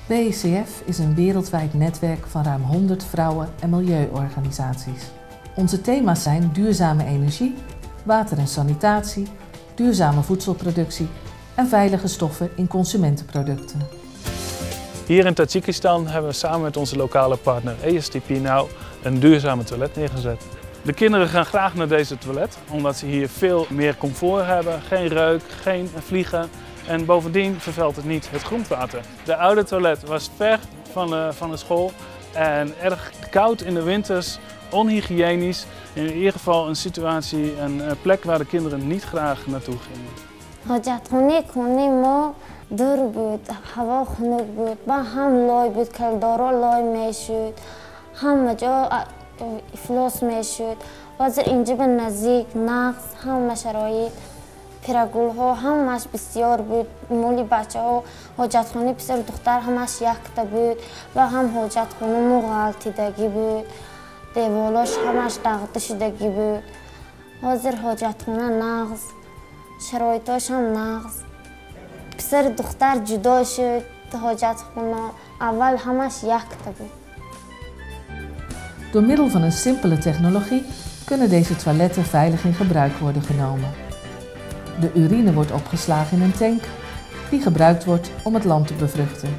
WECF is een wereldwijd netwerk van ruim 100 vrouwen- en milieuorganisaties. Onze thema's zijn duurzame energie, water en sanitatie, duurzame voedselproductie en veilige stoffen in consumentenproducten. Hier in Tajikistan hebben we samen met onze lokale partner ASTP nou een duurzame toilet neergezet. De kinderen gaan graag naar deze toilet omdat ze hier veel meer comfort hebben, geen reuk, geen vliegen en bovendien vervuilt het niet het grondwater. De oude toilet was ver van de school en erg koud in de winters, onhygiënisch. In ieder geval een situatie, een plek waar de kinderen niet graag naartoe gingen. حاجتخانه خانه ما دور بود، هوا خنک بود، با هم لای بود که دارا لای میشد، همه جا افلاس میشد. واسه اینجا به نزدیک نقص همه شرایط پیرگل ها همش بسیار بود. مولی بچه ها حاجتخانه پسر دختر همش یکتا بود و هم حاجتخانه مو غلطیدگی بود، دیوالاش همش دغدغه شدگی بود. حاضر حاجتخانه نقص، شرایطاش هم نقص. پسر دختر جدا شد، حاجتخانه اول همش یکتا بود. Door middel van een simpele technologie kunnen deze toiletten veilig in gebruik worden genomen. De urine wordt opgeslagen in een tank die gebruikt wordt om het land te bevruchten.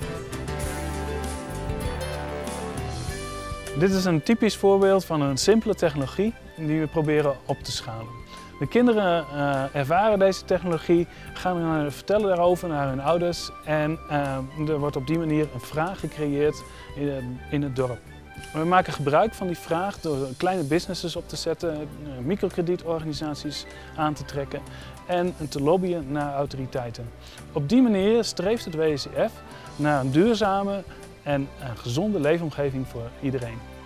Dit is een typisch voorbeeld van een simpele technologie die we proberen op te schalen. De kinderen ervaren deze technologie, gaan vertellen daarover naar hun ouders en er wordt op die manier een vraag gecreëerd in het dorp. We maken gebruik van die vraag door kleine businesses op te zetten, microkredietorganisaties aan te trekken en te lobbyen naar autoriteiten. Op die manier streeft het WECF naar een duurzame en een gezonde leefomgeving voor iedereen.